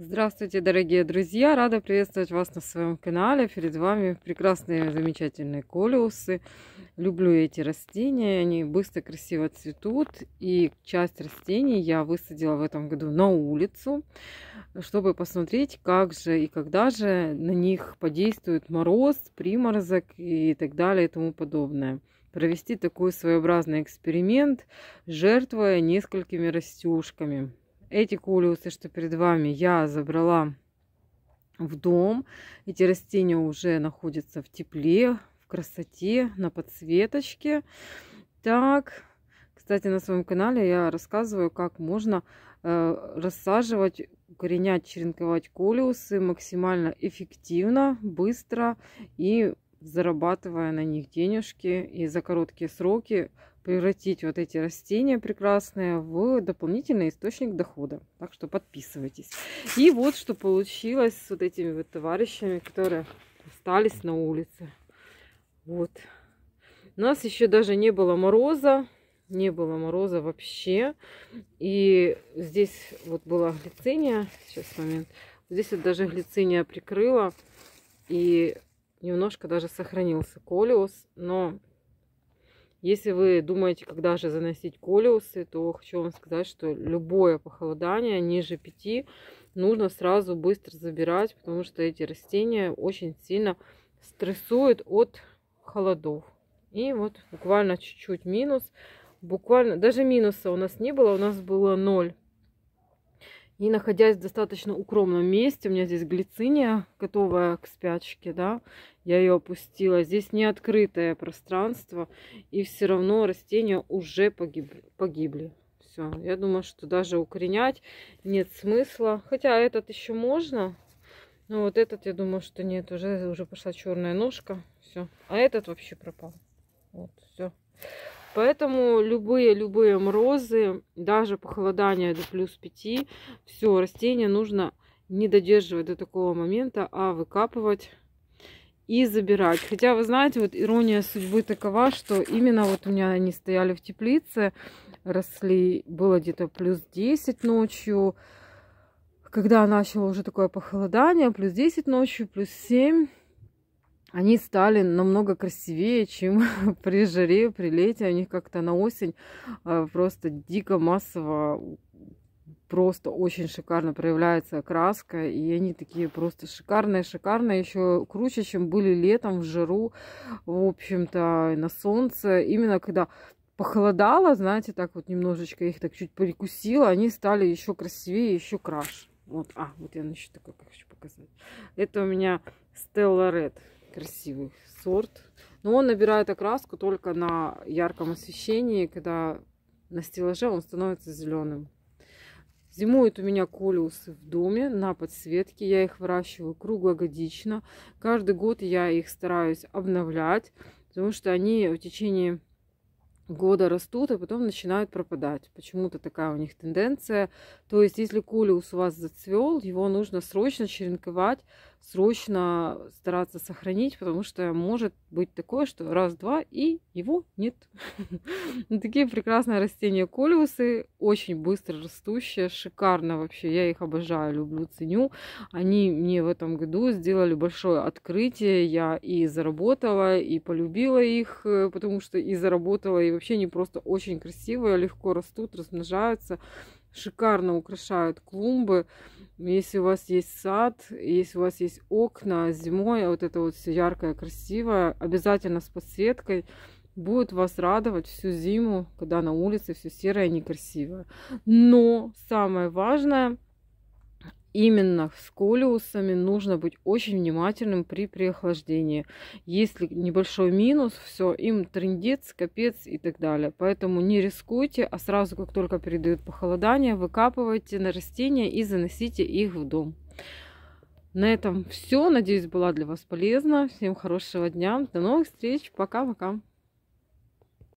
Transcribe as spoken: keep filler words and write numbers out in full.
Здравствуйте, дорогие друзья! Рада приветствовать вас на своем канале. Перед вами прекрасные, замечательные колиусы. Люблю эти растения, они быстро, красиво цветут. И часть растений я высадила в этом году на улицу, чтобы посмотреть, как же и когда же на них подействует мороз, приморозок и так далее и тому подобное. Провести такой своеобразный эксперимент, жертвуя несколькими растюшками. Эти колиусы, что перед вами, я забрала в дом. Эти растения уже находятся в тепле, в красоте, на подсветочке. Так, кстати, на своем канале я рассказываю, как можно э, рассаживать, укоренять, черенковать колиусы максимально эффективно, быстро и зарабатывая на них денежки и за короткие сроки превратить вот эти растения прекрасные в дополнительный источник дохода. Так что подписывайтесь. И вот что получилось с вот этими вот товарищами, которые остались на улице. Вот. У нас еще даже не было мороза. Не было мороза вообще. И здесь вот была глициния. Сейчас момент. Здесь вот даже глициния прикрыла. И немножко даже сохранился колиус. Но если вы думаете, когда же заносить колиусы, то хочу вам сказать, что любое похолодание ниже пяти нужно сразу быстро забирать, потому что эти растения очень сильно стрессуют от холодов. И вот буквально чуть-чуть минус. Буквально, даже минуса у нас не было, у нас было ноль. И находясь в достаточно укромном месте, у меня здесь глициния, готовая к спячке, да, я ее опустила. Здесь не открытое пространство, и все равно растения уже погибли. погибли. Все, я думаю, что даже укоренять нет смысла. Хотя этот еще можно, но вот этот, я думаю, что нет, уже, уже пошла черная ножка. Все, а этот вообще пропал. Вот, все. Поэтому любые-любые морозы, даже похолодание до плюс пяти, все, растение нужно не додерживать до такого момента, а выкапывать и забирать. Хотя, вы знаете, вот ирония судьбы такова, что именно вот у меня они стояли в теплице, росли, было где-то плюс десять ночью. Когда начало уже такое похолодание, плюс десять ночью, плюс семь. Они стали намного красивее, чем при жаре, при лете. У них как-то на осень просто дико массово, просто очень шикарно проявляется окраска. И они такие просто шикарные, шикарные. Еще круче, чем были летом в жару, в общем-то, на солнце. Именно когда похолодало, знаете, так вот немножечко их так чуть перекусило, они стали еще красивее, еще краше. Вот, а, вот я еще такой хочу показать. Это у меня Stella Red. Красивый сорт. Но он набирает окраску только на ярком освещении, когда на стеллаже он становится зеленым. Зимуют у меня колиусы в доме на подсветке. Я их выращиваю круглогодично. Каждый год я их стараюсь обновлять, потому что они в течение года растут, а потом начинают пропадать. Почему-то такая у них тенденция. То есть, если колиус у вас зацвел, его нужно срочно черенковать, срочно стараться сохранить, потому что может быть такое, что раз-два и его нет. Такие прекрасные растения колиусы, очень быстро растущие, шикарно вообще. Я их обожаю, люблю, ценю. Они мне в этом году сделали большое открытие. Я и заработала, и полюбила их, потому что и заработала, и вообще они просто очень красивые, легко растут, размножаются, шикарно украшают клумбы. Если у вас есть сад, если у вас есть окна зимой, вот это вот все яркое, красивое, обязательно с подсветкой, будет вас радовать всю зиму, когда на улице все серое, некрасивое. Но самое важное, именно с колиусами нужно быть очень внимательным при переохлаждении. Если небольшой минус, все, им трындец, капец и так далее. Поэтому не рискуйте, а сразу, как только передают похолодание, выкапывайте на растения и заносите их в дом. На этом все. Надеюсь, была для вас полезна. Всем хорошего дня. До новых встреч. Пока-пока.